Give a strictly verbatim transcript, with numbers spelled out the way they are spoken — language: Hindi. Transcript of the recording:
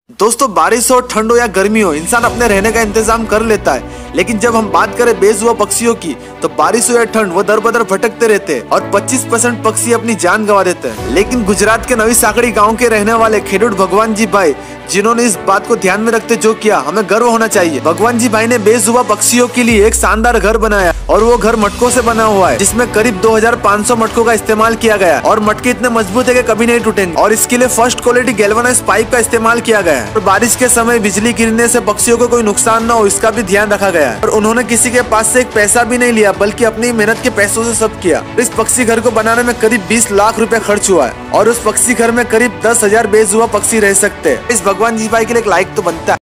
दोस्तों, बारिश हो, ठंड हो या गर्मी हो, इंसान अपने रहने का इंतजाम कर लेता है। लेकिन जब हम बात करें बेजुआ पक्षियों की, तो बारिश हो या ठंड वो दर बदर भटकते रहते हैं और पच्चीस परसेंट पक्षी अपनी जान गंवा देते हैं। लेकिन गुजरात के नवी साकड़ी गांव के रहने वाले खेडूत भगवान जी भाई, जिन्होंने इस बात को ध्यान में रखते जो किया, हमें गर्व होना चाहिए। भगवान जी भाई ने बेजुआ पक्षियों के लिए एक शानदार घर बनाया और वो घर मटकों से बना हुआ है, जिसमें करीब दो हज़ार पाँच सौ मटकों का इस्तेमाल किया गया है और मटके इतने मजबूत है कि कभी नहीं टूटेंगे। और इसके लिए फर्स्ट क्वालिटी गैल्वेनाइज्ड पाइप का इस्तेमाल किया गया है और बारिश के समय बिजली गिरने से पक्षियों को कोई नुकसान न हो, इसका भी ध्यान रखा गया है। और उन्होंने किसी के पास से एक पैसा भी नहीं लिया, बल्कि अपनी मेहनत के पैसों से सब किया। इस पक्षी घर को बनाने में करीब बीस लाख रुपए खर्च हुआ है और उस पक्षी घर में करीब दस हजार बेजुआ पक्षी रह सकते हैं। इस भगवान जी भाई के लिए एक लाइक तो बनता है।